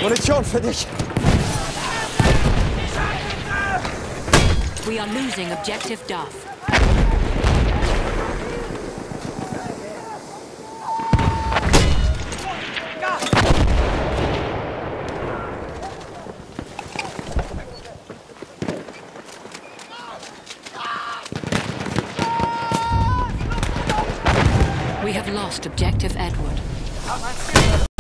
Munition für dich! We are losing objective Duff. We have lost objective Edward.